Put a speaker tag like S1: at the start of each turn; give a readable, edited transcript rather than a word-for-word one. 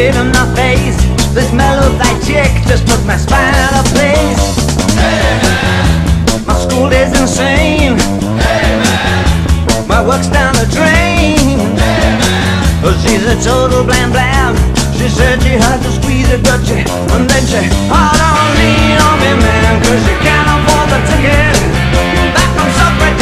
S1: spit in my face. This mellow thigh chick just took my spine out of place. Hey man, my school day's insane. Hey man, my work's down the drain. Hey man, oh, she's a total blam blam. She said she had to squeeze it, but and then she hard on me, man, 'cause she can't afford the ticket back from Subway